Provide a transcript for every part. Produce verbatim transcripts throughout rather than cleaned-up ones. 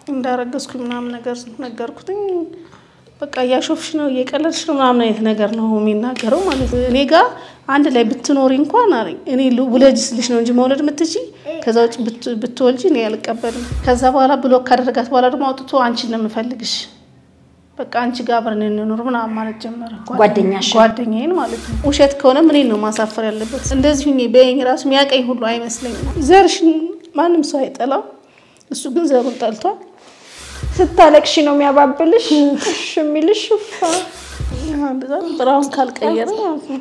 እንዳረገዝኩ ምናምን ነገር ነገርኩትኝ በቃ ያሾፍሽ ነው የቀለልሽ ነው ምናምን አይነት ነገር ነው የሚናገረው ማለት ነው እኔ ጋር አንድ ላይ ብትኖሪ እንኳን አለኝ እኔ ውለጅስልሽ ነው እንጂ መውለድ ምትጂ ከዛው ብትወልጂ ነው ያልቀበልም ከዛ በኋላ ብሎክ ካደረጋት በኋላ ደግሞ አውጥቶ አንቺ ነው የምፈልግሽ በቃ አንቺ ጋር አብረን እንኖር ምናምን ማለት ጀመረ ጓደኛሽ ጓደኛዬን ማለት ነው ውሸት ከሆነ ምን ነው ማሳፈር ያለበት እንደዚህ ሁኚ በእኝ ራስ የሚያቀኝ ሁሉ አይመስለኝም ዘርሽ ማንም ሰው አይጠላው እሱ ግን ዘሩን ጠልቷል ስታለቅሽ ነው የሚያባብልሽ እሺ የሚልሽ ፋ ያ በጣም ብራውን ካልቀየረ ማለት ነው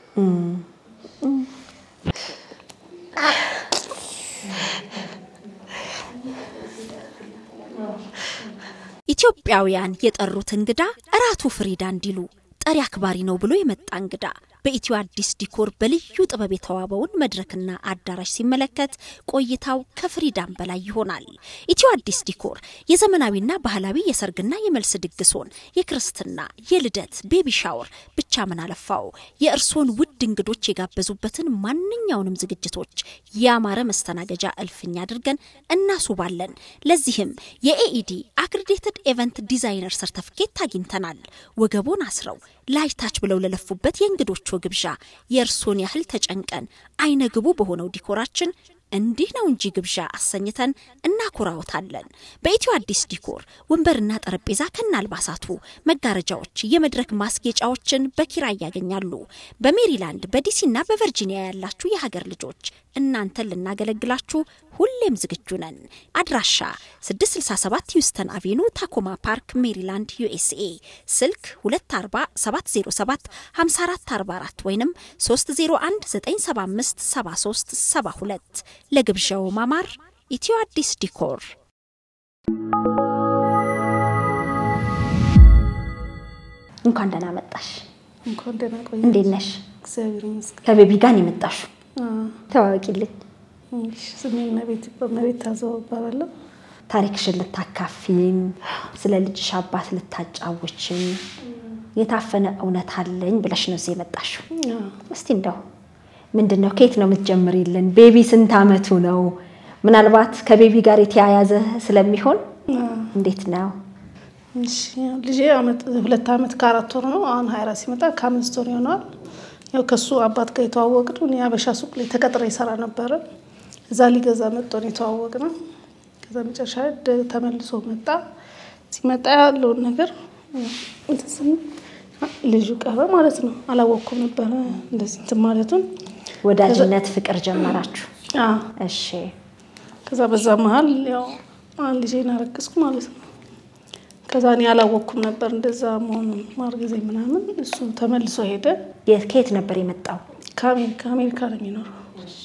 ኢትዮጵያውያን የጠሩት እንግዳ እራቱ ፍሪዳ እንዲሉ ጠሪ አክባሪ ነው ብሎ የመጣ እንግዳ በኢትዮ አዲስ ዲኮር በልዩ ጥበብ የተዋበውን መድረክና አዳራሽ ሲመለከት ቆይታው ከፍሪዳም በላይ ይሆናል ኢትዮ አዲስ ዲኮር የዘመናዊና ባህላዊ የሰርግና የመልስ ድግሶን የክርስትና የልደት ቤቢ ሻወር ብቻ ምን አለፋው የእርሶን ውድ እንግዶች የጋበዙበትን ማንኛውንም ዝግጅቶች ያማረ መስተናገጃ እልፍኛ አድርገን እናሱባለን ለዚህም የኤኢዲ አክሬዲትድ ኢቨንት ዲዛይነር ሰርቲፊኬት አግኝተናል ወገቦን አስረው ላይታች ብለው ለለፉበት የእንግዶቹ ግብዣ የእርሶን ያህል ተጨንቀን አይነግቡ በሆነው ዲኮራችን እንዲህ ነው እንጂ ግብዣ አሰኝተን እናኩራውታለን በኢትዮ አዲስ ዲኮር ወንበርና ጠረጴዛ ከናልባሳቱ መጋረጃዎች የመድረክ ማስጌጫዎችን በኪራይ ያገኛሉ በሜሪላንድ በዲሲና በቨርጂኒያ ያላችሁ የሀገር ልጆች እናንተን ልናገለግላችሁ ሁሌም ዝግጁ ነን አድራሻ ስድስት ስልሳ ሰባት ሂውስተን አቬኑ ታኮማ ፓርክ ሜሪላንድ ዩኤስኤ ስልክ ሁለት አርባ ሰባት ዜሮ ሰባት ሃምሳ አራት አርባ አራት ወይንም ሶስት ዜሮ አንድ ዘጠኝ ሰባ አምስት ሰባ ሶስት ሰባ ሁለት ለግብዣው ማማር ኢትዮ አዲስ ዲኮር እንኳን ደህና መጣሽ እንኳን ደህና ቆየሽ እንዴት ነሽ እግዚአብሔር ይመስገን ከቤቢ ጋር የመጣሽ ተዋወቂልኝ እሺ ስሜን ቤት በመቤት ታዘውባለሁ ታሪክሽን ልታካፊኝ ስለ ልጅሽ አባት ልታጫውቺኝ የታፈነ እውነት አለኝ ብለሽ ነው የመጣሽው እስቲ እንደው ምንድነው ከየት ነው የምትጀምሪልን ቤቢ ስንት አመቱ ነው ምናልባት ከቤቢ ጋር የተያያዘ ስለሚሆን እንዴት ነው እሺ ልጄ አመት ሁለት አመት ከአራት ወር ነው አሁን ሃያ አራት ሲመጣ ከአምስት ወር ይሆናል ያው ከሱ አባት ጋር የተዋወቅነው ያበሻ ሱቅ ላይ ተቀጥሬ ይሰራ ነበር እዛ ሊገዛ መጥቶ ነው የተዋወቅነው ከዛ መጨረሻ ተመልሶ መጣ ሲመጣ ያለው ነገር እንትን ልጁ ቀረ ማለት ነው አላወቅኩም ነበር እንደዚህ እንትን ማለቱን ወዳጅነት ፍቅር ጀመራችሁ አዎ እሺ ከዛ በዛ መሃል ያው አንድ ልጄን አረገዝኩ ማለት ነው ከዛ እኔ አላወቅኩም ነበር እንደዛ መሆኑን ማርገዜ ምናምን እሱ ተመልሶ ሄደ ከየት ነበር የመጣው ከአሜሪካ አሜሪካ ነው የሚኖረው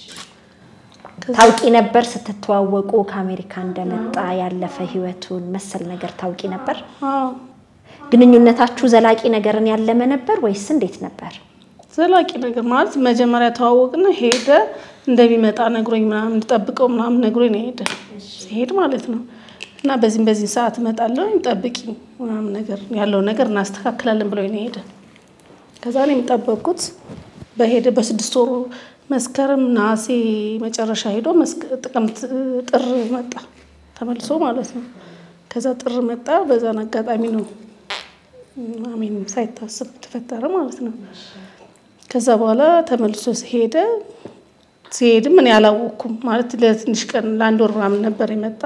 ታውቂ ነበር ስትተዋወቁ ከአሜሪካ እንደመጣ ያለፈ ህይወቱን መሰል ነገር ታውቂ ነበር አዎ ግንኙነታችሁ ዘላቂ ነገርን ያለመ ነበር ወይስ እንዴት ነበር ዘላቂ ነገር ማለት መጀመሪያ ተዋወቅና ሄደ እንደሚመጣ ነግሮኝ ምናምን እንድጠብቀው ምናምን ነግሮኝ ነው ሄደ ሄድ ማለት ነው እና በዚህ በዚህ ሰዓት መጣለው እንጠብቂ ምናምን ነገር ያለው ነገር እናስተካክላለን ብሎ ነው ሄደ ከዛ እኔም ጠበቅኩት በሄደ በስድስት ወሩ መስከረም ናሴ መጨረሻ ሄዶ ጥቅምት ጥር መጣ ተመልሶ ማለት ነው ከዛ ጥር መጣ በዛን አጋጣሚ ነው አሜን ሳይታሰብ ተፈጠረ ማለት ነው ከዛ በኋላ ተመልሶ ሄደ ሲሄድ ምን ያላወቅኩም ማለት ለትንሽ ቀን ለአንድ ወር ምናምን ነበር የመጣ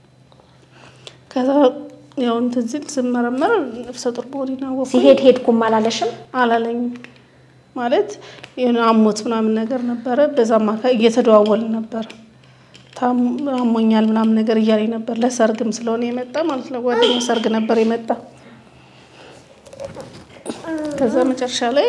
ከዛ ያው እንትን ሲል ስመረመር ነፍሰ ጡር ቦዲና ወቁ ሲሄድ ሄድኩም አላለሽም አላለኝ ማለት የሆነ አሞት ምናምን ነገር ነበር በዛ ማካ እየተደዋወል ነበር ታሞኛል ምናምን ነገር እያለኝ ነበር ለሰርግም ስለሆነ የመጣ ማለት ነው ጓደኛ ሰርግ ነበር የመጣ ከዛ መጨረሻ ላይ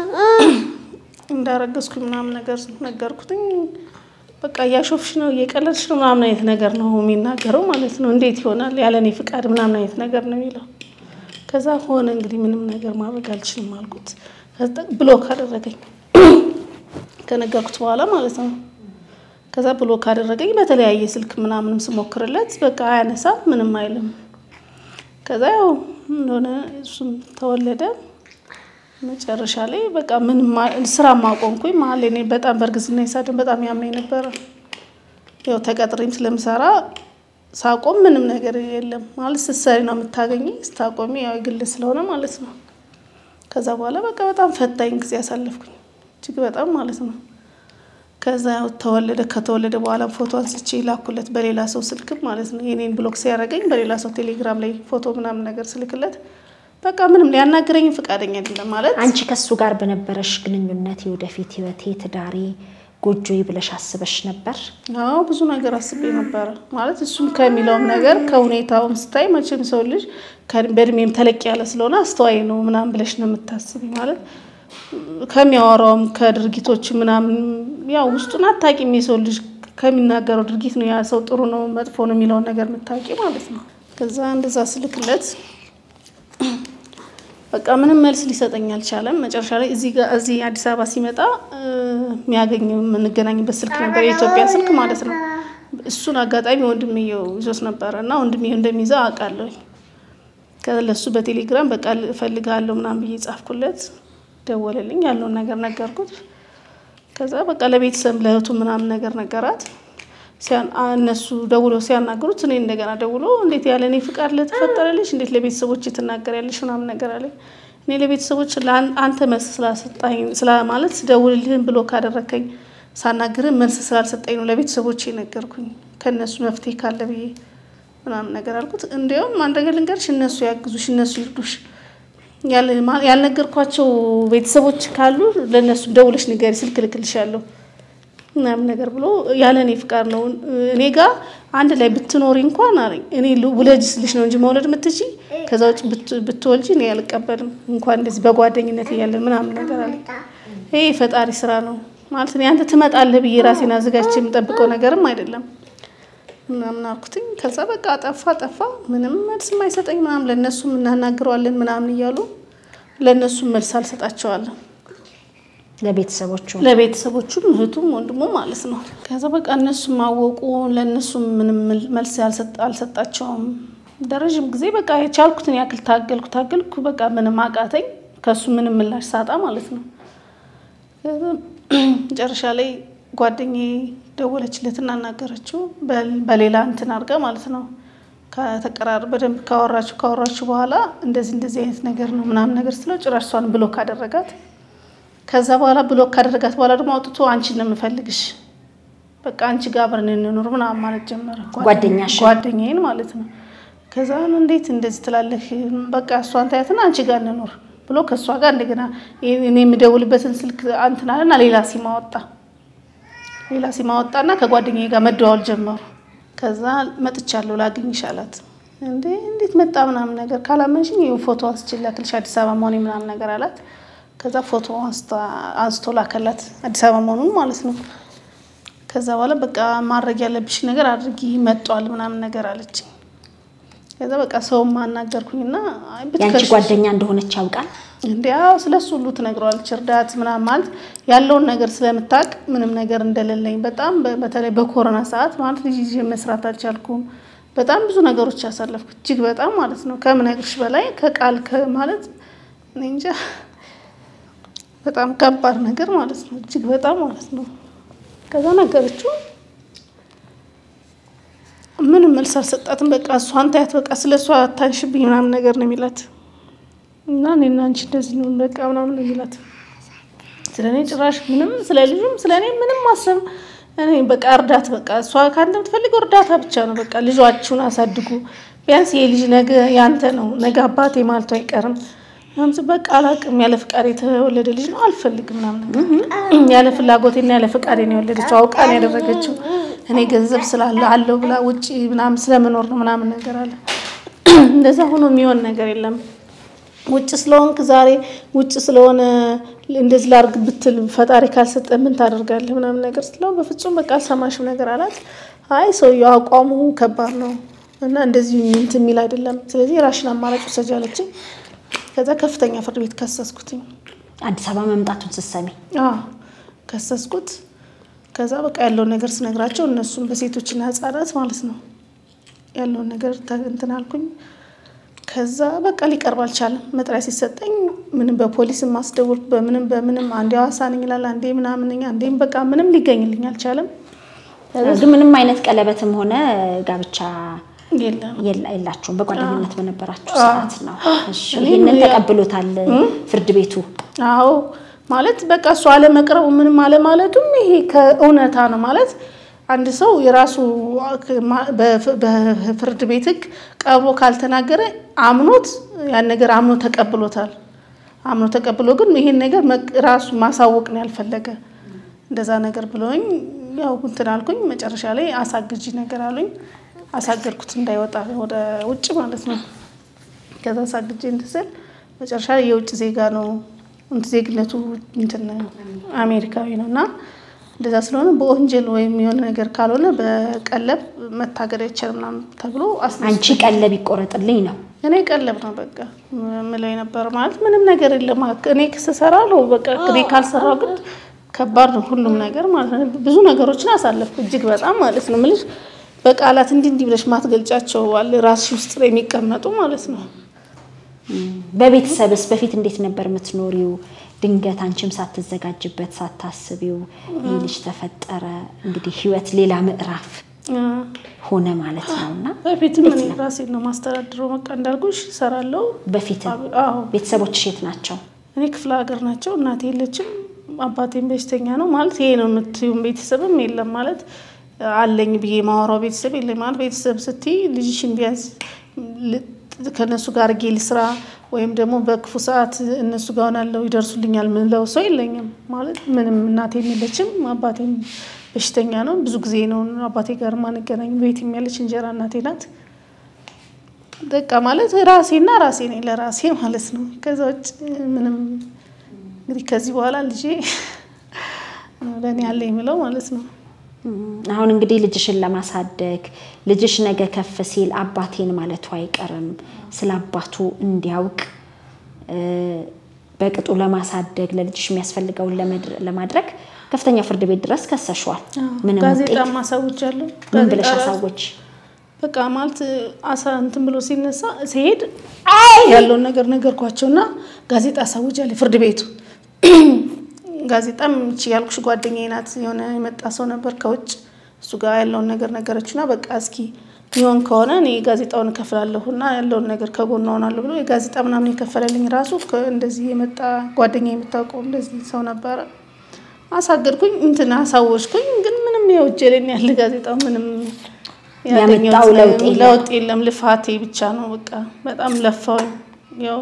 እንዳረገዝኩ ምናምን ነገር ነገርኩትኝ በቃ ያሾፍሽ ነው የቀለልሽ ነው ምናምን አይነት ነገር ነው የሚናገረው ማለት ነው እንዴት ይሆናል ያለኔ ፍቃድ ምናምን አይነት ነገር ነው ይለው ከዛ ሆነ እንግዲህ ምንም ነገር ማድረግ አልችልም አልኩት ብሎክ አደረገኝ ከነገርኩት በኋላ ማለት ነው ከዛ ብሎክ አደረገኝ በተለያየ ስልክ ምናምንም ስሞክርለት በቃ አያነሳ ምንም አይልም ከዛ ያው እንደሆነ እሱም ተወለደ መጨረሻ ላይ በቃ ምን ስራ ማቆምኩኝ ማለት እኔ በጣም በርግዝና ይሳደም በጣም ያመኝ ነበር ያው ተቀጥሬም ስለምሰራ ሳቆም ምንም ነገር የለም ማለት ስትሰሪ ነው የምታገኘው ስታቆሚ ያው ግል ስለሆነ ማለት ነው ከዛ በኋላ በቃ በጣም ፈታኝ ጊዜ ያሳለፍኩኝ እጅግ በጣም ማለት ነው ከዛ ያው ተወለደ ከተወለደ በኋላ ፎቶ አንስቼ ላኩለት በሌላ ሰው ስልክ ማለት ነው የኔን ብሎክ ሲያረጋኝ በሌላ ሰው ቴሌግራም ላይ ፎቶ ምናምን ነገር ስልክለት በቃ ምንም ሊያናገረኝ ፍቃደኛ አይደለም ማለት አንቺ ከሱ ጋር በነበረሽ ግንኙነት የወደፊት ህይወቴ ትዳሬ ጎጆዬ ብለሽ አስበሽ ነበር አዎ ብዙ ነገር አስቤ ነበር ማለት እሱም ከሚለው ነገር ከሁኔታውም ስታይ መቼም ሰው ልጅ በእድሜም ተለቅ ያለ ስለሆነ አስተዋይ ነው ምናምን ብለሽ ነው የምታስቢ ማለት ከሚያወራውም ከድርጊቶች ምናምን ያው ውስጡን አታቂም የሰው ልጅ ከሚናገረው ድርጊት ነው ያ ሰው ጥሩ ነው መጥፎ ነው የሚለው ነገር የምታቂ ማለት ነው ከዛ እንደዛ ስልክለት በቃ ምንም መልስ ሊሰጠኝ አልቻለም መጨረሻ ላይ እዚህ ጋር እዚህ አዲስ አበባ ሲመጣ የሚያገኝ ምንገናኝበት ስልክ ነበር የኢትዮጵያ ስልክ ማለት ነው እሱን አጋጣሚ ወንድምየው ይዞስ ነበርና ወንድምየው እንደሚይዛ አውቃለሁ ከለሱ በቴሌግራም በቃ ፈልጋለሁ ምናምን ብዬ ጻፍኩለት ደወለልኝ ያለው ነገር ነገርኩት ከዛ በቃ ለቤተሰብ ለህቱ ምናምን ነገር ነገራት ሲያን እነሱ ደውሎ ሲያናገሩት እኔ እንደገና ደውሎ እንዴት ያለኔ ፍቃድ ለተፈጠረልሽ እንዴት ለቤተሰቦች ትናገሪያለሽ ምናምን ነገር አለኝ እኔ ለቤተሰቦች አንተ መልስ ስላሰጣኝ ስላ ማለት ደውልልህን ብሎ ካደረከኝ ሳናገር መልስ ስላልሰጠኝ ነው ለቤተሰቦች የነገርኩኝ ከነሱ መፍትሄ ካለ ብዬ ምናምን ነገር አልኩት እንደውም አንድ ነገር ልንገርሽ እነሱ ያግዙሽ እነሱ ይርዱሽ ያለ ያልነገርኳቸው ቤተሰቦች ካሉ ለነሱ ደውልሽ ንገሪ ስልክ ልክልሻለሁ ምናምን ነገር ብሎ ያለኔ ፍቃድ ነው እኔ ጋር አንድ ላይ ብትኖሪ እንኳን አለኝ እኔ ውለጅስልሽ ነው እንጂ መውለድ ምትጂ ከዛው ብትወልጂ እኔ አልቀበልም እንኳን እንደዚህ በጓደኝነት ያያለን ምናምን ነገር አለኝ ይሄ ፈጣሪ ስራ ነው ማለት ነው አንተ ትመጣለህ ብዬ ራሴን አዘጋጅቼ የምጠብቀው ነገርም አይደለም ምናምን አልኩትኝ ከዛ በቃ አጠፋ አጠፋ ምንም መልስ የማይሰጠኝ ምናምን ለነሱ እናናግረዋለን ምናምን ይያሉ ለነሱ መልስ አልሰጣቸዋለሁ ለቤተሰቦቹ ለቤተሰቦቹ እህቱም ወንድሙ ማለት ነው ከዛ በቃ እነሱ ማወቁ ለነሱ ምንም መልስ አልሰጣቸውም ደረጅም ጊዜ በቃ የቻልኩትን ያክል ታገልኩ ታገልኩ በቃ ምንም አቃተኝ ከሱ ምንም ምላሽ ሳጣ ማለት ነው ጨርሻ ላይ ጓደኛዬ ደወለችለትና እናገረችው በሌላ እንትን አርጋ ማለት ነው ከተቀራር በደንብ ካወራችሁ ካወራችሁ በኋላ እንደዚህ እንደዚህ አይነት ነገር ነው ምናምን ነገር ስለው ጭራሽሷን ብሎክ አደረጋት ከዛ በኋላ ብሎክ ካደረጋት በኋላ ደግሞ አውጥቶ አንቺ ነው የምፈልግሽ በቃ አንቺ ጋር አብረን እንኖር ምናምን ማለት ጀመረ ጓደኛሽ ጓደኛዬን ማለት ነው ከዛ እንዴት እንደዚህ ትላለህ በቃ እሷን ታያትና አንቺ ጋር እንኖር ብሎ ከሷ ጋር እንደገና እኔ የምደውልበትን ስልክ አንተናልና ሌላ ሲማ ወጣ ሌላ ሲማ ወጣና ከጓደኛዬ ጋር መደዋወል ጀመሩ ከዛ መጥቻለሁ ላግኝሽ አላት እንዴ እንዴት መጣ ምናምን ነገር ካላመንሽኝ ይሄ ፎቶ አስችላክልሽ አዲስ አበባ መሆኔ ምናምን ነገር አላት ከዛ ፎቶ አንስታ አንስቶ ላከላት አዲስ አበባ መሆኑን ማለት ነው ከዛ በኋላ በቃ ማድረግ ያለብሽ ነገር አድርጊ መጣል ምናምን ነገር አለች ከዛ በቃ ሰው ማናገርኩኝና ያንቺ ጓደኛ እንደሆነች ያውቃል እንዴው ስለሱ ሁሉ ትነግሯለች እርዳት ምናምን ማለት ያለውን ነገር ስለምታቅ ምንም ነገር እንደሌለኝ በጣም በተለይ በኮሮና ሰዓት ማለት ልጅ መስራት አልቻልኩም በጣም ብዙ ነገሮች ያሳለፍኩ እጅግ በጣም ማለት ነው ከምነግርሽ በላይ ከቃል ከማለት እንጃ በጣም ከባድ ነገር ማለት ነው እጅግ በጣም ማለት ነው ከዛ ነገርችው ምንም መልስ አልሰጣትም በቃ እሷን ታያት በቃ ስለሷ አታንሽብኝ ምናምን ነገር ነው የሚላት እና እኔና አንቺ እንደዚህ ነው በቃ ምናምን ነው የሚላት ስለኔ ጭራሽ ምንም ስለልጁም ስለኔ ምንም ማሰብ እኔ በቃ እርዳት በቃ እሷ ካንተ የምትፈልገው እርዳታ ብቻ ነው በቃ ልጇችሁን አሳድጉ ቢያንስ የልጅ ነገ ያንተ ነው ነገ አባቴ ማልቶ አይቀርም ምንም በቃ አላቅም ያለፍቃዴ ተወለደ ልጅ ነው አልፈልግም ምናምን ነገር ያለ ፍላጎቴና ያለ ፍቃዴ ነው የወለደችው አውቃ ነው ያደረገችው እኔ ገንዘብ ስላለ አለው ብላ ውጪ ምናምን ስለመኖር ነው ምናምን ነገር አለ እንደዛ ሆኖ የሚሆን ነገር የለም ውጭ ስለሆንክ ዛሬ ውጭ ስለሆነ እንደዚህ ላርግ ብትል ፈጣሪ ካልሰጠ ምን ታደርጋለህ ምናምን ነገር ስለው በፍጹም በቃ ሰማሽው ነገር አላት አይ ሰው ያቋሙ ከባድ ነው እና እንደዚህ እንትን ሚል አይደለም ስለዚህ ራሽን አማራጭ ወሰጃለች ከዛ ከፍተኛ ፍርድ ቤት ከሰስኩትኝ አዲስ አበባ መምጣቱን ተሰሚ አዎ ከሰስኩት ከዛ በቃ ያለው ነገር ስነግራቸው እነሱም በሴቶችና ህፃናት ማለት ነው ያለው ነገር እንትን አልኩኝ ከዛ በቃ ሊቀርብ አልቻለም መጥሪያ ሲሰጠኝ ምንም በፖሊስ ማስደውል በምንም በምንም አንዴ ዋሳነኝ ይላል አንዴ ምናምንኛ አንዴም በቃ ምንም ሊገኝልኝ አልቻለም ግን ምንም አይነት ቀለበትም ሆነ ጋብቻ የለም የላ የላችሁም በጓደኝነት በነበራችሁ ሰዓት ነው እሺ ይሄንን ተቀብሎታል ፍርድ ቤቱ አዎ ማለት በቃ እሱ አለ መቅረቡ ምንም አለ ማለቱም ይሄ ከእውነታ ነው ማለት አንድ ሰው የራሱ በፍርድ ቤት ህግ ቀርቦ ካልተናገረ አምኖት ያን ነገር አምኖ ተቀብሎታል አምኖ ተቀብሎ ግን ይሄን ነገር ራሱ ማሳወቅ ነው ያልፈለገ እንደዛ ነገር ብሎኝ ያው እንትን አልኩኝ መጨረሻ ላይ አሳግጂ ነገር አሉኝ አሳገርኩት እንዳይወጣ ወደ ውጭ ማለት ነው ከዛ አሳግጂ እንድስል መጨረሻ ላይ የውጭ ዜጋ ነው እንት ዜግነቱ እንትን አሜሪካዊ ነውና እንደዛ ስለሆነ በወንጀል ወይም የሆነ ነገር ካልሆነ በቀለብ መታገድ አይቻልም ተብሎ አንቺ ቀለብ ይቆረጥልኝ ነው እኔ ቀለብ ነው በቃ ምለው ነበር ማለት ምንም ነገር የለም እኔ ከሰራ ነው በቃ እኔ ካልሰራው ግን ከባድ ነው ሁሉም ነገር ማለት ነው ብዙ ነገሮችን አሳለፍኩ እጅግ በጣም ማለት ነው ምልሽ በቃላት እንዲ እንዲ ብለሽ ማትገልጫቸው አለ ራስሽ ውስጥ ላይ የሚቀመጡ ማለት ነው በቤተሰብስ በፊት እንዴት ነበር የምትኖሪው ድንገት አንቺም ሳትዘጋጅበት ሳታስቢው ይልሽ ተፈጠረ እንግዲህ ህይወት ሌላ ምዕራፍ ሆነ ማለት ነውና በፊት ምን ራሴ ነው ማስተዳድረው በቃ እንዳልኩሽ ሰራለው በፊት ቤተሰቦችሽ የት ናቸው እኔ ክፍለ ሀገር ናቸው እናቴ የለችም አባቴም በሽተኛ ነው ማለት ይሄ ነው የምትዩም ቤተሰብም የለም ማለት አለኝ ብዬ ማወራው ቤተሰብ የለም ማለት ቤተሰብ ስትይ ልጅሽን ቢያንስ ከነሱ ጋር ጌል ስራ ወይም ደግሞ በክፉ ሰዓት እነሱ ጋር ሆናለው ይደርሱልኛል ምን ለው ሰው የለኝም ማለት ምንም እናቴ የለችም አባቴም በሽተኛ ነው ብዙ ጊዜ ነው አባቴ ጋር ማንገናኝ ቤት የሚያለች እንጀራ እናቴ ናት በቃ ማለት ራሴና ራሴ ነኝ ለራሴ ማለት ነው ከዛ ውጭ ምንም እንግዲህ ከዚህ በኋላ ልጄ ለኔ ያለ ይምለው ማለት ነው አሁን እንግዲህ ልጅሽን ለማሳደግ ልጅሽ ነገ ከፍ ሲል አባቴን ማለቱ አይቀርም ስላባቱ እንዲያውቅ በቅጡ ለማሳደግ ለልጅሽ የሚያስፈልገው ለማድረግ ከፍተኛ ፍርድ ቤት ድረስ ከሰሽዋል ምንም ጋዜጣ ማሳውጃለሁ ምን ብለሽ አሳውጅ በቃ ማለት አሳ እንትን ብሎ ሲነሳ ሲሄድ ያለው ነገር ነገርኳቸውና ጋዜጣ አሳውጃለሁ ፍርድ ቤቱ ጋዜጣም እቺ ያልኩሽ ጓደኛዬ ናት የሆነ የመጣ ሰው ነበር ከውጭ እሱ ጋር ያለው ነገር ነገረችና በቃ እስኪ ይሆን ከሆነ እኔ ጋዜጣውን ከፍላለሁና ያለው ነገር ከጎን ሆናለሁ ብሎ የጋዜጣ ምናምን የከፈለልኝ ራሱ እንደዚህ የመጣ ጓደኛዬ የምታውቀው እንደዚህ ሰው ነበር አሳገድኩኝ እንትና አሳወሽኩኝ ግን ምንም የወጀለኝ ያለ ጋዜጣው ምንም ያመጣው ለውጥ ለውጥ የለም ልፋቴ ብቻ ነው በቃ በጣም ለፋው ያው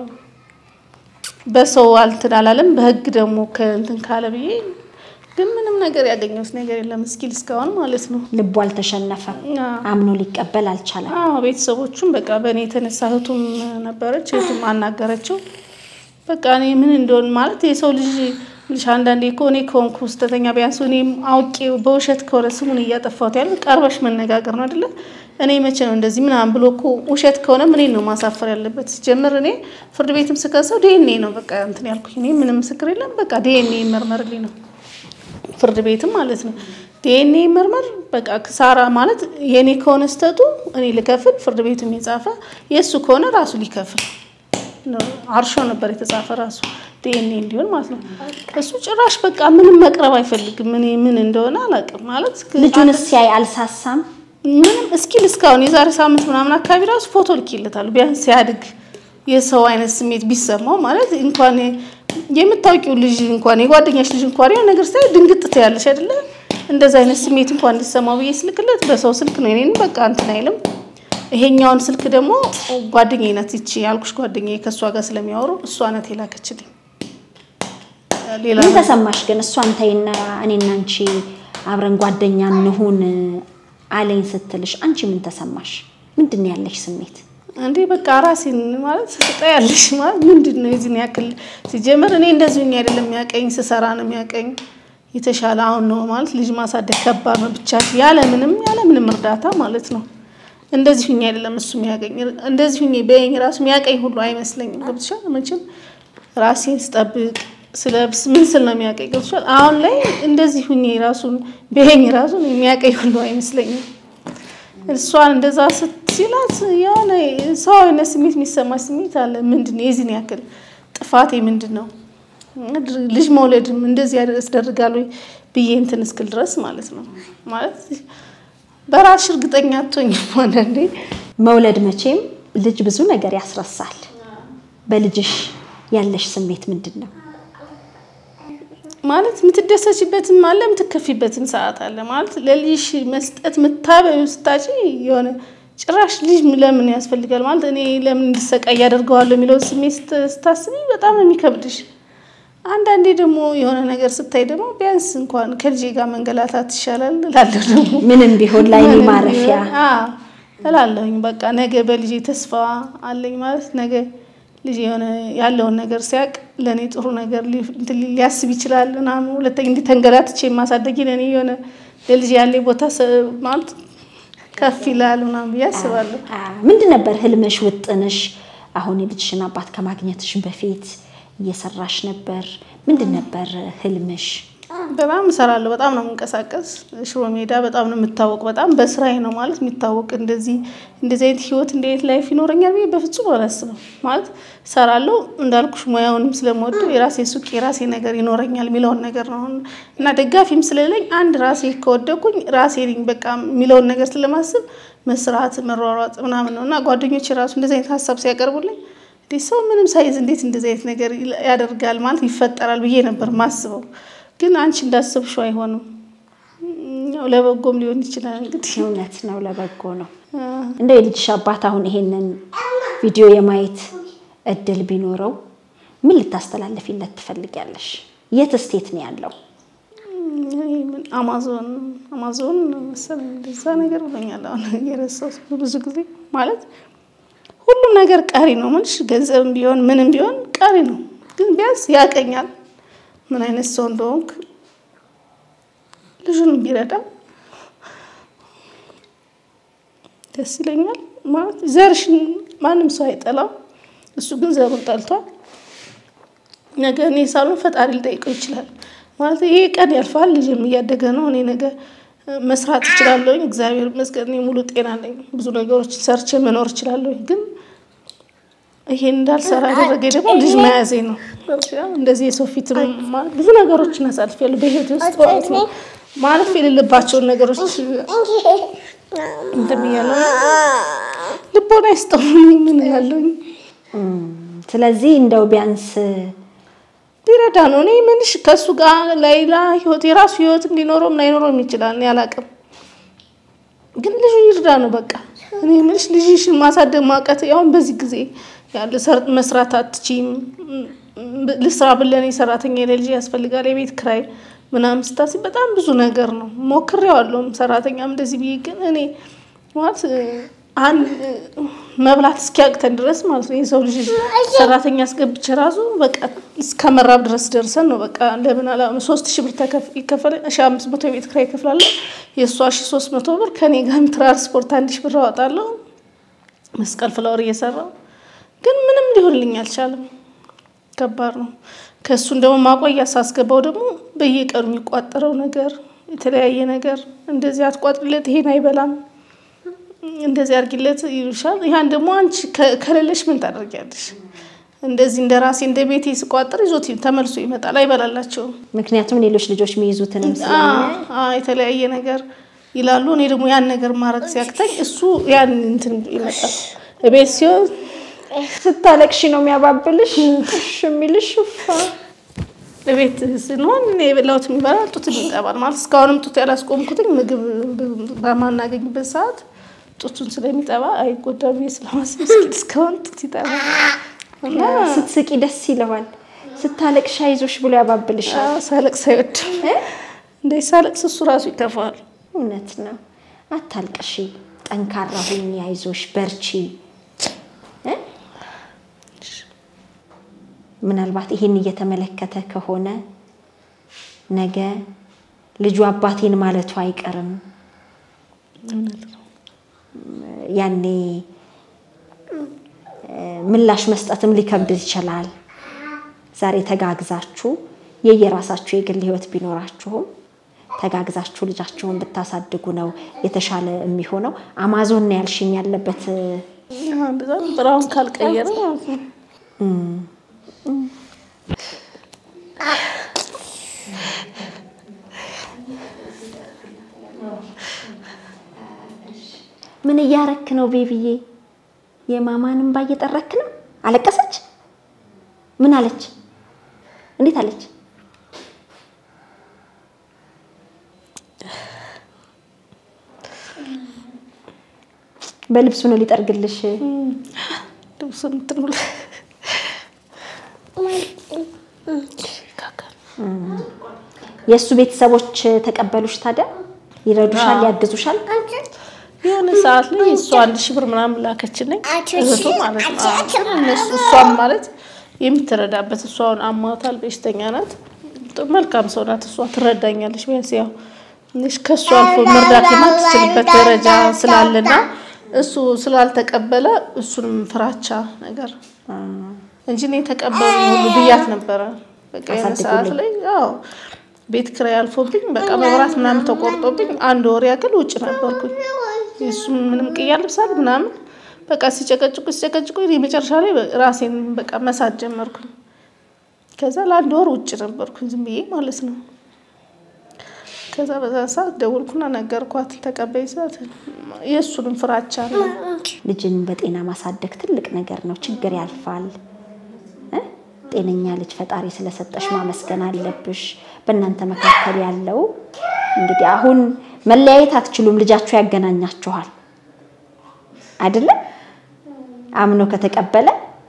በሰው አልተዳላለም በህግ ደግሞ ከእንትን ካለ ብዬ ግን ምንም ነገር ያገኘውስ ነገር የለም ስኪል እስካሁን ማለት ነው ልቡ አልተሸነፈ አምኖ ሊቀበል አልቻለም አዎ ቤተሰቦቹም በቃ በእኔ ተነሳሁቱም ነበረች እቱም አናገረችው በቃ እኔ ምን እንደሆነ ማለት የሰው ልጅ ልጅ አንዳንዴ ኮኔ ኮንኩ ስተተኛ ቢያንስ እኔም አውቄ በውሸት ከሆነ ስሙን እያጠፋሁት ያለ ቀርበሽ መነጋገር ነው አይደለ እኔ መቼ ነው እንደዚህ ምናምን ብሎኩ ውሸት ከሆነ ምን ነው ማሳፈር ያለበት ጀምር እኔ ፍርድ ቤትም ስከሰው ዲኤንኤ ነው በቃ እንትን ያልኩኝ እኔ ምንም ምስክር የለም በቃ ዲኤንኤ መርመርልኝ ነው ፍርድ ቤትም ማለት ነው ዲኤንኤ መርመር በቃ ክሳራ ማለት የኔ ከሆነ ስተቱ እኔ ልከፍል ፍርድ ቤትም ይጻፈ የሱ ከሆነ ራሱ ሊከፍል ነው አርሾ ነበር የተጻፈ ራሱ ዲኤንኤ እንዲሆን ማለት ነው እሱ ጭራሽ በቃ ምንም መቅረብ አይፈልግም ምን ምን እንደሆነ አላውቅም ማለት ልጁንስ ሲያይ አልሳሳም ምንም እስኪል እስካሁን የዛሬ ሳምንት ምናምን አካባቢ ራሱ ፎቶ ልክልታሉ ቢያንስ ሲያድግ የሰው አይነት ስሜት ቢሰማው ማለት እንኳን የምታውቂው ልጅ እንኳን የጓደኛሽ ልጅ እንኳን የሆነ ነገር ሳይ ድንግጥ ትያለሽ አይደለ እንደዛ አይነት ስሜት እንኳን እንዲሰማው በየስልክለት በሰው ስልክ ነው እኔን በቃ እንትን አይልም ይሄኛውን ስልክ ደግሞ ጓደኛዬ ናት እቺ ያልኩሽ ጓደኛዬ ከሷ ጋር ስለሚያወሩ እሷ ናት የላከችልኝ ሌላ ምን ተሰማሽ ግን እሷ አንተይና እኔና አንቺ አብረን ጓደኛ እንሁን አለኝ ስትልሽ አንቺ ምን ተሰማሽ ምንድነው ያለሽ ስሜት እንዴ በቃ ራሴን ማለት ስጠያለሽ ማለት ምንድነው እዚህን ያክል ሲጀመር እኔ እንደዚህኛ አይደለም ያቀኝ ስሰራ ነው ያቀኝ የተሻለ አሁን ነው ማለት ልጅ ማሳደግ ከባድ ነው ብቻ ያለ ምንም ያለ ምንም እርዳታ ማለት ነው እንደዚህኛ አይደለም እሱ የሚያገኝ እንደዚህኛ በእኝ ራሱ የሚያቀኝ ሁሉ አይመስለኝም ገብቶሻል መቼም ራሴን ስጠብቅ ስለብስ ምን ስል ነው የሚያቀኝ ገብቶሻል አሁን ላይ እንደዚህኛ ራሱን በእኝ ራሱን የሚያቀኝ ሁሉ አይመስለኝም እሷን እንደዛ ስትሲላት ያኔ ሰው አይነት ስሜት የሚሰማሽ ስሜት አለ ምንድነው የዚህን ያክል ጥፋቴ ምንድነው ልጅ መውለድም እንደዚህ ያደርጋሉ ብዬ እንትን እስክል ድረስ ማለት ነው ማለት በራስሽ እርግጠኛ አትሆኝ አንዳንዴ መውለድ መቼም ልጅ ብዙ ነገር ያስረሳል በልጅሽ ያለሽ ስሜት ምንድነው ማለት ምትደሰችበትም አለ ምትከፊበትም ሰዓት አለ ማለት ለልጅሽ መስጠት ምታበዩ ስታጪ የሆነ ጭራሽ ልጅ ለምን ያስፈልጋል ማለት እኔ ለምን እንድሰቃይ ያደርጋዋለሁ የሚለው ስሜት ስታስቢ በጣም የሚከብድሽ አንዳንዴ ደግሞ የሆነ ነገር ስታይ ደግሞ ቢያንስ እንኳን ከልጅ ጋር መንገላታት ይሻላል እላለሁ ደግሞ ምንም ቢሆን ላይ ማረፊያ አዎ እላለሁኝ በቃ ነገ በልጅ ተስፋ አለኝ ማለት ነገ ልጅ የሆነ ያለውን ነገር ሲያቅ ለኔ ጥሩ ነገር ሊያስብ ይችላል እና ሁለተኛ እንዲተንገላትቼ ማሳደግ ለኔ የሆነ ለልጅ ያለ ቦታ ማለት ከፍ ይላል እና ያስባለሁ ምንድን ነበር ህልምሽ ውጥንሽ አሁን ልጅሽና አባት ከማግኘትሽ በፊት እየሰራሽ ነበር ምንድን ነበር ህልምሽ በጣም ሰራለሁ በጣም ነው መንቀሳቀስ ሽሮ ሜዳ በጣም ነው የምታወቅ በጣም በስራዬ ነው ማለት የሚታወቅ እንደዚህ እንደዚህ አይነት ህይወት እንዴት ላይፍ ይኖረኛል ብዬ በፍጹም አላስብም ማለት ሰራለሁ እንዳልኩሽ ሙያውንም ስለምወድ የራሴ ሱቅ የራሴ ነገር ይኖረኛል ሚለውን ነገር ነው እና ደጋፊም ስለሌለኝ አንድ ራሴ ከወደኩኝ ራሴ ነኝ በቃ ሚለውን ነገር ስለማስብ መስራት መሯሯጥ ምናምን ነውና ጓደኞቼ ራሱ እንደዚህ አይነት ሐሳብ ሲያቀርቡልኝ ዲሰው ምንም ሳይዝ እንዴት እንደዚህ አይነት ነገር ያደርጋል ማለት ይፈጠራል ብዬ ነበር ማስበው ግን አንቺ እንዳስብሽው አይሆንም ነው ለበጎም ሊሆን ይችላል እንግዲህ እውነት ነው ለበጎ ነው እንደ ልጅሽ አባት አሁን ይሄንን ቪዲዮ የማየት እድል ቢኖረው ምን ልታስተላልፊለት ትፈልጊያለሽ የት ስቴት ነው ያለው አማዞን አማዞን መሰለኝ እንደዛ ነገር ብለኛል አሁን የረሳው ብዙ ጊዜ ማለት ሁሉም ነገር ቀሪ ነው ማለት ገንዘብም ቢሆን ምንም ቢሆን ቀሪ ነው ግን ቢያንስ ያቀኛል ምን አይነት ሰው እንደሆንክ ልጅን ቢረዳ ደስ ይለኛል ማለት ዘርሽን ማንም ሰው አይጠላው እሱ ግን ዘሩን ጠልቷል ነገ እኔ ሳልሆን ፈጣሪ ሊጠይቀው ይችላል ማለት ይሄ ቀን ያልፋል ልጅም እያደገ ነው እኔ ነገ መስራት ይችላልው እግዚአብሔር ይመስገን ሙሉ ጤና ነኝ ብዙ ነገሮች ሰርቼ መኖር ይችላልው ግን ይሄን እንዳልሰራ ያደረገኝ ደግሞ ልጅ መያዜ ነው እንደዚህ የሶፊት ብዙ ነገሮችን አሳልፌያለሁ በህይወቴ ውስጥ ማለት ነው ማለት የሌለባቸው ነገሮች እንደሚያለው ልቦና ይስጠውኝ ምን ያለውኝ ስለዚህ እንደው ቢያንስ ቢረዳ ነው እኔ ምንሽ ከሱ ጋር ላይላ ህይወት የራሱ ህይወት እንዲኖረው ምን አይኖረው ይችላል ያላቀም ግን ልጅ ይርዳ ነው በቃ እኔ ምንሽ ልጅሽን ማሳደግ ማቀት ያው በዚህ ጊዜ ያለ ሰርጥ መስራት አትቺም ለስራ ብለኔ ሰራተኛ ለልጅ ያስፈልጋል የቤት ክራይ ምናም ስታሲ በጣም ብዙ ነገር ነው ሞክሬዋለሁ ሰራተኛም እንደዚህ ቢገን እኔ ማለት አን መብላት እስኪያቅተን ድረስ ማለት ነው የሰው ልጅ ሰራተኛ አስገብቼ ራሱ በቃ እስከመራብ ድረስ ደርሰን ነው በቃ ለምን አላ ሶስት ሺህ ብር ተከፍ ይከፈል እሺ አምስት መቶ ቤት ክራይ ይከፍላለሁ የሷ እሺ ሶስት መቶ ብር ከኔ ጋር ትራንስፖርት አንድ ሺህ ብር አወጣለሁ መስቀል ፍላወር እየሰራው ግን ምንም ሊሆንልኝ አልቻለም ከባድ ነው ከሱ እንደው ማቆያ ሳስገባው ደግሞ በየቀኑ የሚቋጠረው ነገር የተለያየ ነገር እንደዚህ አትቋጥርለት ይሄን አይበላም እንደዚህ አርግለት ይልሻል ያን ደግሞ አንቺ ከለለሽ ምን ታደርጊያለሽ እንደዚህ እንደራሴ እንደ ቤቴ ስቋጥር ይዞት ተመልሶ ይመጣል አይበላላቸው ምክንያቱም ሌሎች ልጆች የሚይዙትንም ስለሆነ አአ የተለያየ ነገር ይላሉ እኔ ደግሞ ያን ነገር ማረክ ሲያክተኝ እሱ ያን እንትን ይመጣል ቤት ሲሆን ስታለቅሽ ነው የሚያባብልሽ እሺ የሚልሽ ፋ ለቤት ሲሆን እኔ የበላሁት የሚበላ ጡት ይጠባል ማለት እስካሁንም ጡት ያላስቆምኩትኝ ምግብ በማናገኝበት ሰዓት ጡቱን ስለሚጠባ አይጎዳም ስለማስብ እስካሁን ጡት ይጠባል እና ስትስቂ ደስ ይለዋል ስታለቅሽ አይዞሽ ብሎ ያባብልሻል ሳለቅስ አይወድ እንደ ሳለቅስ እሱ ራሱ ይከፋል እውነት ነው አታልቅሽ ጠንካራ ሁኚ አይዞሽ በርቺ እ ምናልባት ይሄን እየተመለከተ ከሆነ ነገ ልጁ አባቴን ማለቱ አይቀርም ያኔ ምላሽ መስጠትም ሊከብድ ይችላል ዛሬ ተጋግዛችሁ የየራሳችሁ የግል ህይወት ቢኖራችሁ ተጋግዛችሁ ልጃችሁን ብታሳድጉ ነው የተሻለ የሚሆነው አማዞን ነው ያልሽኝ ያለበት በዛም ብራውን ካልቀየረ ማለት ነው ምን እያረክ ነው ቤቢዬ የማማንም ባየጠረክ ነው አለቀሰች ምን አለች እንዴት አለች በልብሱ ነው ሊጠርግልሽ ልብሱን ትኑል የሱ ቤተሰቦች ተቀበሉሽ ታዲያ ይረዱሻል ያግዙሻል የሆነ ሰዓት ላይ እሷ አንድ ሺህ ብር ምናምን ላከችልኝ እህቱ ማለት ነው እነሱ እሷም ማለት የምትረዳበት እሷውን አማታል በሽተኛ ናት መልካም ሰው ናት እሷ ትረዳኛለሽ ቢያንስ ያው ንሽ ከሷ አልፎ መርዳት የማትችልበት ደረጃ ስላለና እሱ ስላልተቀበለ እሱንም ፍራቻ ነገር እንጂ ነው ተቀበሉ ሁሉ ብያት ነበር በቃ የሆነ ሰዓት ላይ ያው ቤት ክራይ አልፎብኝ በቃ መብራት ምናምን ተቆርጦብኝ አንድ ወር ያክል ውጭ ነበርኩኝ እሱ ምንም ቅያል ልብሳል ምናምን በቃ ሲጨቀጭቁ ሲጨቀጭቁ የመጨረሻ ላይ ራሴን በቃ መሳት ጀመርኩኝ ከዛ ለአንድ ወር ውጭ ነበርኩኝ ዝም ብዬ ማለት ነው ከዛ በዛ ሰዓት ደውልኩና ነገርኳት ተቀበይ ሰዓት የሱንም ፍራቻ ነው ልጅን በጤና ማሳደግ ትልቅ ነገር ነው ችግር ያልፋል ጤነኛ ልጅ ፈጣሪ ስለሰጠሽ ማመስገን አለብሽ በእናንተ መካከል ያለው እንግዲህ አሁን መለያየት አትችሉም ልጃችሁ ያገናኛችኋል አይደለ አምኖ ከተቀበለ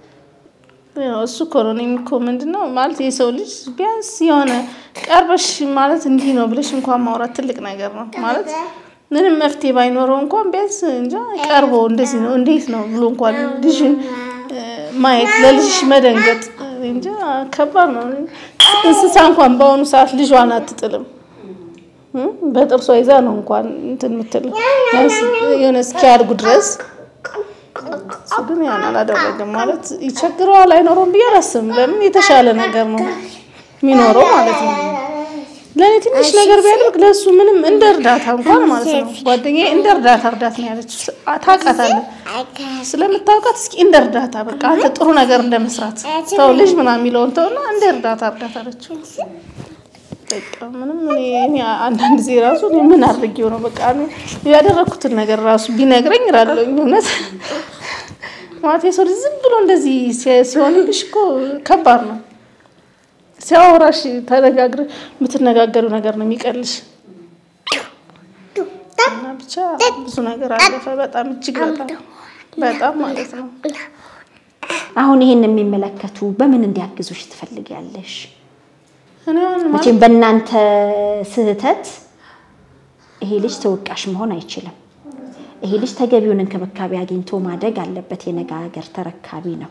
ያው እሱ ኮሮኒም ኮመንድነው ማለት የሰው ልጅ ቢያንስ የሆነ ቀርበሽ ማለት እንዲህ ነው ብለሽ እንኳን ማውራት ትልቅ ነገር ነው ማለት ምንም መፍትሄ ባይኖረው እንኳን ቢያንስ እንጃ ቀርቦ እንደዚህ ነው እንዴት ነው ብሎ እንኳን ልጅን ማየት ለልጅሽ መደንገጥ እንጃ ከባድ ነው እንስሳ እንኳን ባውኑ ሰዓት ልጇን አትጥልም በጥርሷ ይዛ ነው እንኳን እንትን ምትል የሆነ እስኪያድጉ ድረስ ግን ያን አላደረገም ማለት ይቸግረዋል አይኖርም ቢያራስም ለምን የተሻለ ነገር ነው ሚኖረው ማለት ነው ለኔ ትንሽ ነገር ቢያደርግ ለሱ ምንም እንደርዳታ እንኳን ማለት ነው ጓደኛዬ እንደርዳታ እርዳት ነው ያለች ታቃታለ ስለምታውቃት እስኪ እንደርዳታ በቃ አንተ ጥሩ ነገር እንደመስራት ተው ልጅ ምናምን ሚለውን ተውና እንደርዳታ እርዳታ አለች በቃ ምንም እኔ አንዳንድ ጊዜ ራሱ ምን አድርጌው ነው በቃ ያደረኩት ነገር ራሱ ቢነግረኝ ይራለኝ እውነት ማለት የሰው ዝም ብሎ እንደዚህ ሲሆንልሽ እኮ ከባድ ነው ሲያወራሽ ተነጋግረ ምትነጋገሩ ነገር ነው የሚቀልሽ እና ብቻ ብዙ ነገር አለፈ በጣም እጅግ በጣም በጣም ማለት ነው አሁን ይሄን የሚመለከቱ በምን እንዲያግዙሽ ትፈልጊያለሽ እኔ ማለት መቼም በእናንተ ስህተት ይሄ ልጅ ተወቃሽ መሆን አይችልም ይሄ ልጅ ተገቢውን እንክብካቤ አግኝቶ ማደግ አለበት የነጋገር ተረካቢ ነው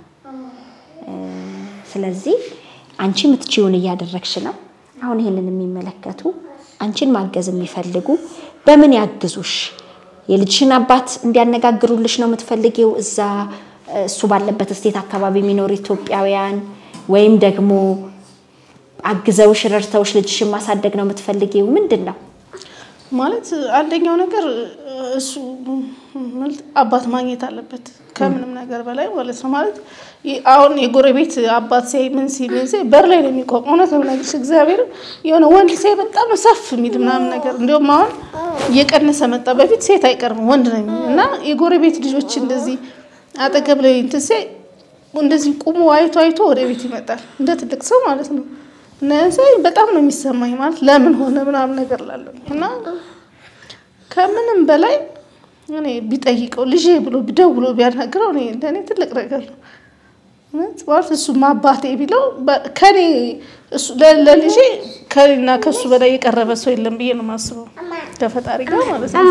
ስለዚህ አንቺ ምትጪውን ያደረክሽ ነው አሁን ይሄንን የሚመለከቱ አንቺን ማገዝ የሚፈልጉ በምን ያግዙሽ የልጅሽን አባት እንዲያነጋግሩልሽ ነው የምትፈልጊው እዛ እሱ ባለበት ስቴት አካባቢ የሚኖር ኢትዮጵያውያን ወይም ደግሞ አግዘውሽ ረርተውሽ ልጅሽን ማሳደግ ነው የምትፈልጊው ምንድነው ማለት አንደኛው ነገር እሱ ማለት አባት ማግኘት አለበት ከምንም ነገር በላይ ማለት ነው ማለት አሁን የጎረቤት አባት ሳይ ምን ሲል ሲል በር ላይ ነው የሚቆም እውነት ነው ነገር እግዚአብሔር የሆነ ወንድ ሳይ በጣም ሰፍ የሚል ምናምን ነገር እንደውም አሁን እየቀነሰ መጣ በፊት ሴት አይቀርም ወንድ ነው እና የጎረቤት ልጆች እንደዚህ አጠገብ ላይ እንትሴ እንደዚህ ቁሙ አይቶ አይቶ ወደ ቤት ይመጣል እንደ ትልቅ ሰው ማለት ነው ነሳይ በጣም ነው የሚሰማኝ ማለት ለምን ሆነ ምናምን ነገር ላለው እና ከምንም በላይ እኔ ቢጠይቀው ልጄ ብሎ ቢደውሎ ቢያናግረው እኔ እንደኔ ትልቅ ነገር ነው ማለት ማለት እሱ ማባቴ ቢለው ከኔ እሱ ለልጄ ከኔና ከሱ በላይ የቀረበ ሰው የለም ብዬ ነው ማስበው ከፈጣሪ ጋር ማለት ነው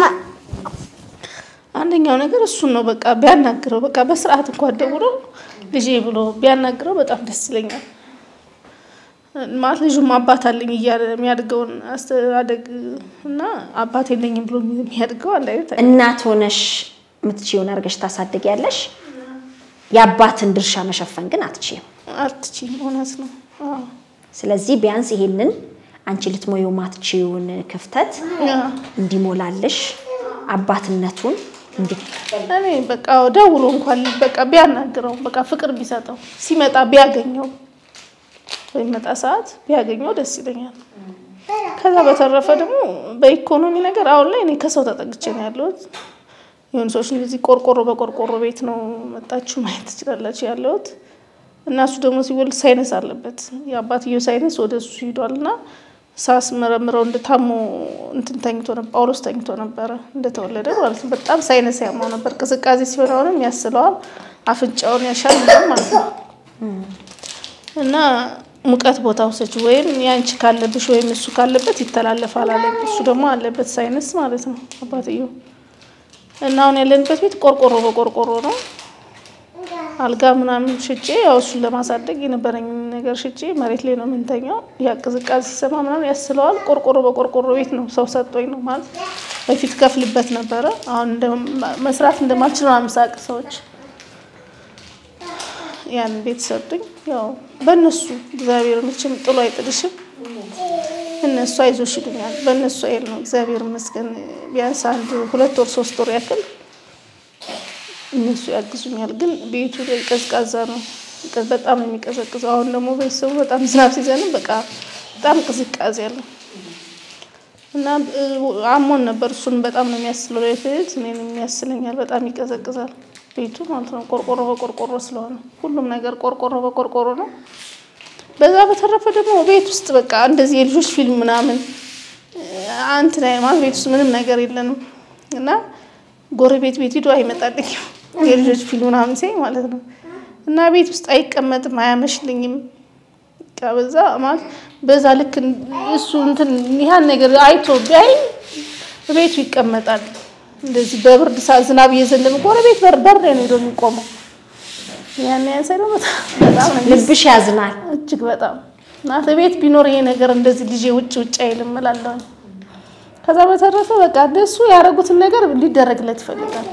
አንደኛው ነገር እሱ ነው በቃ ቢያናግረው በቃ በስርዓት እንኳን ደውሎ ልጄ ብሎ ቢያናግረው በጣም ደስ ይለኛል ማለት ልጁ አባት አለኝ ይያለ የሚያድገውን አስተዳደግ እና አባት የለኝም ብሎ የሚያድገው አለ አይደል እናት ሆነሽ ምትጪውን አርገሽ ታሳድጊያለሽ ያባትን ድርሻ መሸፈን ግን አትቺም አትቺም ሆነስ ነው አዎ ስለዚህ ቢያንስ ይሄንን አንቺ ልትሞዩ ማትቺውን ክፍተት እንዲሞላልሽ አባትነቱን እንዴ እኔ በቃ ደውሎ እንኳን በቃ ቢያናግረው በቃ ፍቅር ቢሰጠው ሲመጣ ቢያገኘው በመጣ ሰዓት ቢያገኘው ደስ ይለኛል ከዛ በተረፈ ደግሞ በኢኮኖሚ ነገር አሁን ላይ እኔ ከሰው ተጠግቼ ነው ያለሁት የሆነ ሰዎች እንደዚህ ቆርቆሮ በቆርቆሮ ቤት ነው መጣችሁ ማየት ትችላላችሁ ያለውት እና እሱ ደግሞ ሲወልድ ሳይነስ አለበት ያባትየው ሳይነስ ወደሱ ሄዷልና ሳስ መረምረው እንደታሙ እንትን ተኝቶ ነበር ጳውሎስ ተኝቶ ነበር እንደተወለደ ማለት ነው በጣም ሳይነስ ያማው ነበር ቅዝቃዜ ሲሆነውም ያስለዋል አፍንጫውን ያሻል ማለት ነው እና ሙቀት ቦታው ሰጭ ወይም ያንቺ ካለብሽ ወይም እሱ ካለበት ይተላለፋል አለ እሱ ደግሞ አለበት ሳይነስ ማለት ነው አባትየው እና አሁን ያለንበት ቤት ቆርቆሮ በቆርቆሮ ነው አልጋ ምናምን ሽጬ ያው እሱን ለማሳደግ የነበረኝ ነገር ሽጬ መሬት ላይ ነው ምንተኛው ያቅዝቃዜ ሲሰማ ምናምን ያስለዋል ቆርቆሮ በቆርቆሮ ቤት ነው ሰው ሰጥቶኝ ነው ማለት በፊት ከፍልበት ነበር አሁን እንደ መስራት እንደማልችል ነው አምሳቅ ሰዎች ያን ቤት ሰጥቶኝ ያው በእነሱ እግዚአብሔር ምንም ጥሎ አይጥልሽም እነሱ አይዞሽ ይሉኛል በእነሱ አይል ነው እግዚአብሔር መስገን ቢያንስ አንድ ሁለት ወር ሶስት ወር ያክል እነሱ ያግዙኛል ግን ቤቱ ላይ ቀዝቃዛ ነው በጣም ነው የሚቀዘቅዘው አሁን ደግሞ በሰው በጣም ዝናብ ሲዘንም በቃ በጣም ቅዝቃዜ ያለው እና አሞን ነበር እሱን በጣም ነው የሚያስለው ለይፈት እኔንም የሚያስለኛል በጣም ይቀዘቅዛል ቤቱ ማለት ነው ቆርቆሮ በቆርቆሮ ስለሆነ ሁሉም ነገር ቆርቆሮ በቆርቆሮ ነው በዛ በተረፈ ደግሞ ቤት ውስጥ በቃ እንደዚህ የልጆች ፊልም ምናምን አንተ ላይ ማለት ቤት ውስጥ ምንም ነገር የለንም እና ጎረቤት ቤት ሄዶ አይመጣልኝ የልጆች ፊልም ምናምን ሲይ ማለት ነው እና ቤት ውስጥ አይቀመጥም አያመሽልኝም ከበዛ ማለት በዛ ልክ እሱ እንትን ይሄን ነገር አይቶ ቢያይ ቤቱ ይቀመጣል እንደዚህ በብርድ ሳዝናብ የዘለም ጎረቤት በር በር ነው ሄዶ የሚቆመው ያን ያንሰለው በጣም ልብሽ ያዝናል እጅግ በጣም ናተ ቤት ቢኖር ይሄ ነገር እንደዚህ ልጅ ውጭ ውጭ አይልም እላለሁ ከዛ በተረፈ በቃ ደሱ ያረጉትን ነገር ሊደረግለት ይፈልጋል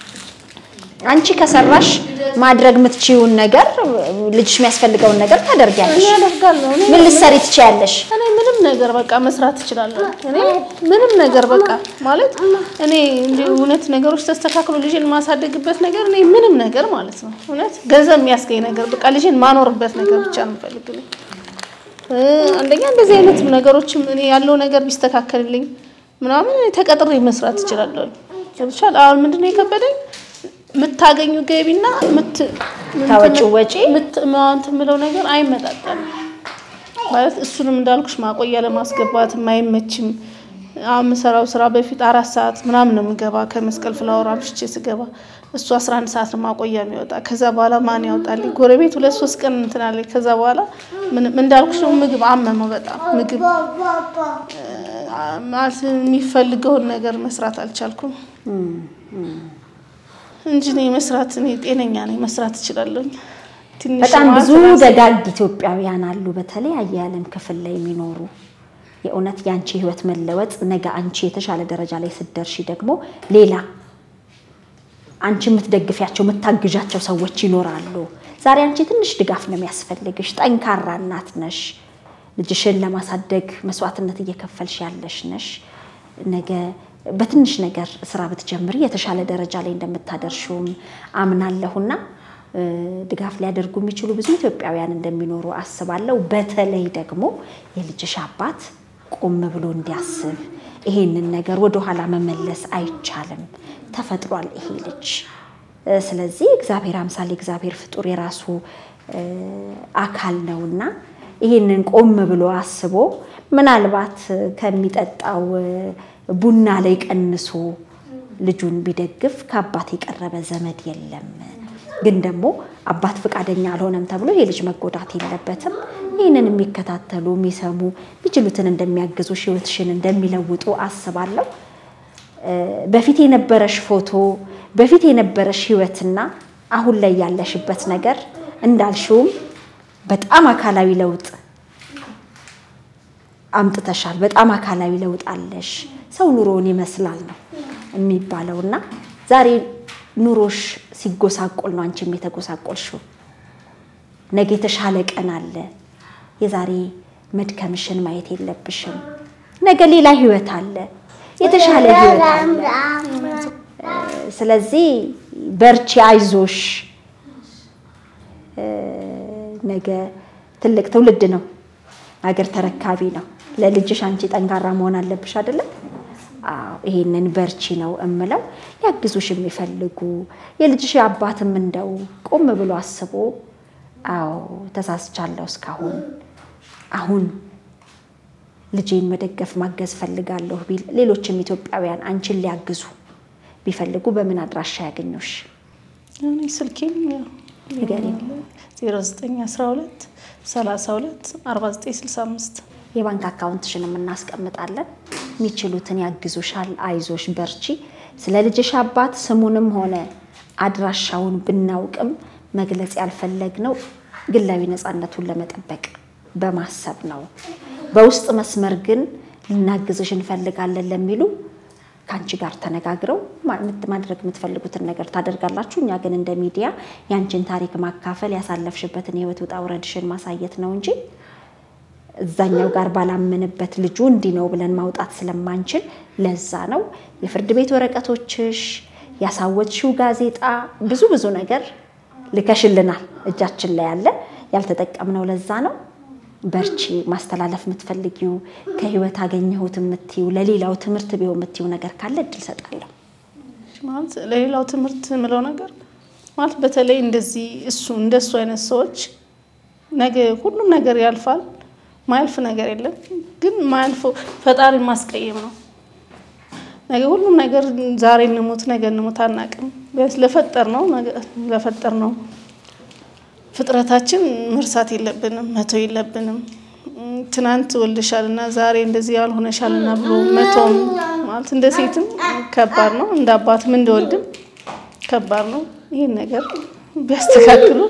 አንቺ ከሰራሽ ማድረግ ምትችይውን ነገር ልጅሽ የሚያስፈልገውን ነገር ታደርጊያለሽ ምን ልትሰሪ ትችያለሽ እኔ ምንም ነገር በቃ መስራት እችላለሁ እኔ ምንም ነገር በቃ ማለት እኔ እንደ እውነት ነገሮች ተስተካክሎ ልጅን ማሳደግበት ነገር እኔ ምንም ነገር ማለት ነው እውነት ገንዘብ የሚያስገኝ ነገር በቃ ልጅን ማኖርበት ነገር ብቻ ነው ፈልግልኝ አንደኛ እንደዚህ አይነት ነገሮችም እኔ ያለው ነገር ቢስተካከልልኝ ምናምን ተቀጥሬ መስራት እችላለሁ ይችላል አሁን ምንድነው የከበደኝ ምታገኙ ገቢና ምት ታወጪው ወጪ ምት ማንት ምለው ነገር አይመጣጣም ማለት እሱንም እንዳልኩሽ ማቆያ ለማስገባት ማይመችም አሁን ሰራው ስራ በፊት አራት ሰዓት ምናምን ነው ምገባ ከመስቀል ፍላወር አምሽቼ ስገባ እሱ አስራ አንድ ሰዓት ነው ማቆያ የሚወጣ ከዛ በኋላ ማን ያወጣል ጎረቤት ሁለት ሶስት ቀን እንትን አለ ከዛ በኋላ ምን እንዳልኩሽ ነው ምግብ አመመው በጣም ምግብ ማለት የሚፈልገው ነገር መስራት አልቻልኩም እንጂ ነው መስራት ነው ጤነኛ ነኝ መስራት እችላለሁ በጣም ብዙ ደጋግ ኢትዮጵያውያን አሉ በተለይ አያለም ክፍል ላይ የሚኖሩ የኡነት ያንቺ ህይወት መለወጥ ነገ አንቺ የተሻለ ደረጃ ላይ ስትደርሺ ደግሞ ሌላ አንቺ የምትደግፊያቸው የምታግዣቸው ሰዎች ይኖራሉ ዛሬ አንቺ ትንሽ ድጋፍ ነው የሚያስፈልግሽ ጠንካራ እናት ነሽ ልጅሽን ለማሳደግ መስዋዕትነት እየከፈልሽ ያለሽ ነሽ ነገ በትንሽ ነገር ስራ ብትጀምሪ የተሻለ ደረጃ ላይ እንደምታደርሹም አምናለሁና ድጋፍ ሊያደርጉ የሚችሉ ብዙ ኢትዮጵያውያን እንደሚኖሩ አስባለሁ በተለይ ደግሞ የልጅሽ አባት ቆም ብሎ እንዲያስብ ይሄንን ነገር ወደ ኋላ መመለስ አይቻልም ተፈጥሯል ይሄ ልጅ ስለዚህ እግዚአብሔር አምሳሌ እግዚአብሔር ፍጡር የራሱ አካል ነውና ይሄንን ቆም ብሎ አስቦ ምናልባት ከሚጠጣው ቡና ላይ ቀንሶ ልጁን ቢደግፍ ከአባት የቀረበ ዘመድ የለም ግን ደግሞ አባት ፍቃደኛ አልሆነም ተብሎ ይሄ ልጅ መጎዳት የለበትም ይሄንን የሚከታተሉ የሚሰሙ ቢችሉትን እንደሚያግዙ ህይወትሽን እንደሚለውጡ አስባለሁ በፊት የነበረሽ ፎቶ በፊት የነበረሽ ህይወትና አሁን ላይ ያለሽበት ነገር እንዳልሽው በጣም አካላዊ ለውጥ አምጥተሻል በጣም አካላዊ ለውጥ አለሽ ሰው ኑሮን ይመስላል ነው የሚባለውና ዛሬ ኑሮሽ ሲጎሳቆል ነው አንቺም የተጎሳቆልሽው ነገ የተሻለ ቀን አለ የዛሬ መድከምሽን ማየት የለብሽም ነገ ሌላ ህይወት አለ የተሻለ ህይወት አለ ስለዚህ በርቺ አይዞሽ ነገ ትልቅ ትውልድ ነው አገር ተረካቢ ነው ለልጅሽ አንቺ ጠንካራ መሆን አለብሽ አይደል አዎ ይሄንን በርቺ ነው እምለው ያግዙሽ የሚፈልጉ የልጅሽ አባትም እንደው ቆም ብሎ አስቦ አዎ ተሳስቻለሁ እስካሁን አሁን ልጄን መደገፍ ማገዝ ፈልጋለሁ ቢል ሌሎችም ኢትዮጵያውያን አንቺን ሊያግዙ ቢፈልጉ በምን አድራሻ ያገኙሽ እኔ ስልኬን ንገሪኝ ዜሮ ዘጠኝ አስራ ሁለት ሰላሳ ሁለት አርባ ዘጠኝ ስልሳ አምስት የባንክ አካውንትሽንም እናስቀምጣለን የሚችሉትን ያግዙሻል አይዞሽ በርቺ ስለ ልጅሽ አባት ስሙንም ሆነ አድራሻውን ብናውቅም መግለጽ ያልፈለግነው ግላዊ ነፃነቱን ለመጠበቅ በማሰብ ነው በውስጥ መስመር ግን ልናግዝሽ እንፈልጋለን ለሚሉ ካንቺ ጋር ተነጋግረው ማድረግ የምትፈልጉትን ነገር ታደርጋላችሁ እኛ ግን እንደ ሚዲያ ያንቺን ታሪክ ማካፈል ያሳለፍሽበትን ህይወት ውጣ ውረድሽን ማሳየት ነው እንጂ እዛኛው ጋር ባላመነበት ልጁ እንዲ ነው ብለን ማውጣት ስለማንችል ለዛ ነው የፍርድ ቤት ወረቀቶችሽ ያሳወጥሽው ጋዜጣ ብዙ ብዙ ነገር ልከሽልናል እጃችን ላይ ያለ ያልተጠቀምነው ለዛ ነው በርቺ ማስተላለፍ የምትፈልጊው ከህይወት አገኘሁት የምትዩ ለሌላው ትምርት ቢሆን የምትዩ ነገር ካለ እድል ሰጣለሁ ማለት ለሌላው ትምርት ምለው ነገር ማለት በተለይ እንደዚህ እሱ እንደሱ አይነት ሰዎች ነገ ሁሉም ነገር ያልፋል ማይልፍ ነገር የለም ግን ማይልፍ ፈጣሪ ማስቀየም ነው ነገ ሁሉም ነገር ዛሬ እንሞት ነገ እንሞት አናቅም ቢያንስ ለፈጠር ነው ለፈጠር ነው ፍጥረታችን መርሳት የለብንም መተው የለብንም ትናንት ወልደሻልና ዛሬ እንደዚህ ያልሆነሻልና ብሎ መተው ማለት እንደ ሴትም ከባድ ነው እንደ አባትም እንደወልድም ከባድ ነው ይሄን ነገር ቢያስተካክሉ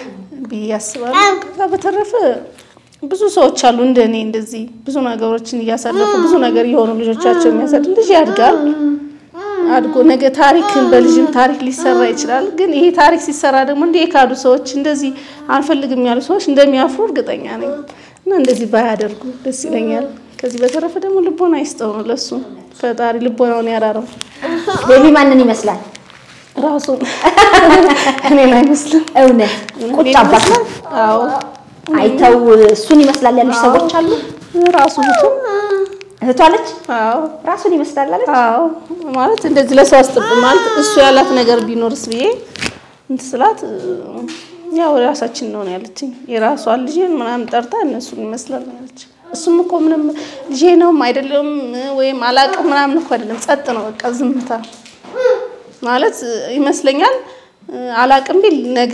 ቢያስባሉ ከዛ በተረፈ ብዙ ሰዎች አሉ እንደኔ እንደዚህ ብዙ ነገሮችን ያሳለፉ ብዙ ነገር የሆኑ ልጆቻቸው የሚያሳድግ ልጅ ያድጋል አድጎ ነገ ታሪክን በልጅም ታሪክ ሊሰራ ይችላል ግን ይሄ ታሪክ ሲሰራ ደግሞ እንደ የካዱ ሰዎች እንደዚህ አንፈልግም ያሉ ሰዎች እንደሚያፍሩ እርግጠኛ ነኝ እና እንደዚህ ባያደርጉ ደስ ይለኛል ከዚህ በተረፈ ደግሞ ልቦና ይስጠው ነው ለሱ ፈጣሪ ልቦናውን ያራራው ቤቢ ማንን ይመስላል ራሱ እኔ ላይ መስል እውነት ቁጭ አባት ነው አዎ አይተው እሱን ይመስላል ያለሽ ሰዎች አሉ ራሱ ሁሉ እህቷለች አዎ ራሱን ይመስላል አለች አዎ ማለት እንደዚህ ለሰው አስጥብ ማለት እሱ ያላት ነገር ቢኖርስ ብዬ እንትስላት ያው ራሳችን ነው ያለችኝ የራሷ ልጅን ምናምን ጠርታ እነሱን ይመስላል ያለች እሱም እኮ ምንም ልጄ ነው አይደለም ወይም አላቅም ምናምን እኮ አይደለም ጸጥ ነው በቃ ዝምታ ማለት ይመስለኛል አላቅም ቢል ነገ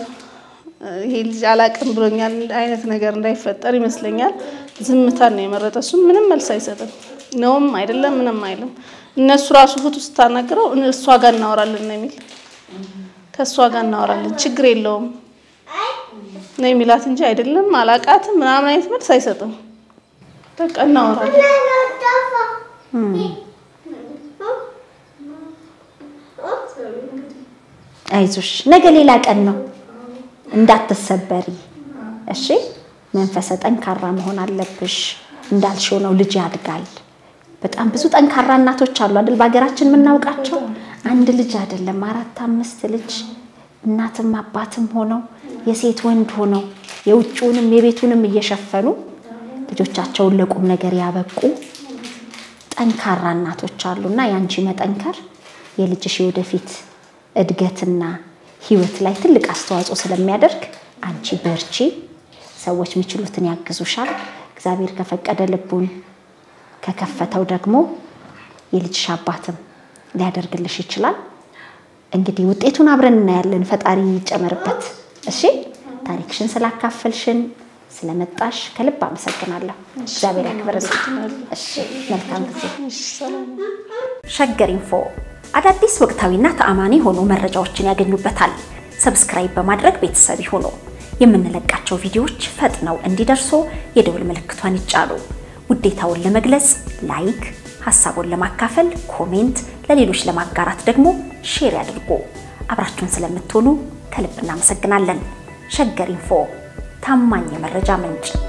ይሄ ልጅ አላቅም ብሎኛል አይነት ነገር እንዳይፈጠር ይመስለኛል ዝምታ ነው የመረጠው እሱ ምንም መልስ አይሰጥም ነውም አይደለም ምንም አይልም እነሱ ራሱ ፍቱ ስታናገረው እሷ ጋር እናወራለን ነው የሚል ከሷ ጋር እናወራለን ችግር የለውም ነው የሚላት እንጂ አይደለም አላቃት ምናምን አይነት መልስ አይሰጥም በቃ እናወራለን አይዞሽ ነገ ሌላ ቀን ነው እንዳትሰበሪ እሺ መንፈሰ ጠንካራ መሆን አለብሽ እንዳልሽው ነው ልጅ ያድጋል በጣም ብዙ ጠንካራ እናቶች አሉ አይደል ባገራችን ምናውቃቸው አንድ ልጅ አይደለም አራት አምስት ልጅ እናትም አባትም ሆነው የሴት ወንድ ሆነው የውጭውንም የቤቱንም እየሸፈኑ ልጆቻቸውን ለቁም ነገር ያበቁ ጠንካራ እናቶች አሉና ያንቺ መጠንከር የልጅሽ ወደፊት እድገትና ህይወት ላይ ትልቅ አስተዋጽኦ ስለሚያደርግ አንቺ በርቺ ሰዎች የሚችሉትን ያግዙሻል እግዚአብሔር ከፈቀደ ልቡን ከከፈተው ደግሞ የልጅሽ አባትም ሊያደርግልሽ ይችላል እንግዲህ ውጤቱን አብረን እናያለን ፈጣሪ ይጨመርበት እሺ ታሪክሽን ስላካፈልሽን ስለመጣሽ ከልብ አመሰግናለሁ እግዚአብሔር ያክብርልሽ እሺ መልካም ጊዜ እሺ ሰላም ሸገር ኢንፎ አዳዲስ ወቅታዊና ተአማኒ ሆኖ መረጃዎችን ያገኙበታል ሰብስክራይብ በማድረግ ቤተሰብ ይሁኑ የምንለቃቸው ቪዲዮዎች ፈጥነው እንዲደርሱ የደወል ምልክቷን ይጫኑ ውዴታውን ለመግለጽ ላይክ ሐሳቡን ለማካፈል ኮሜንት ለሌሎች ለማጋራት ደግሞ ሼር ያድርጉ አብራችሁን ስለምትሆኑ ከልብ እናመሰግናለን ሸገር ኢንፎ ታማኝ የመረጃ ምንጭ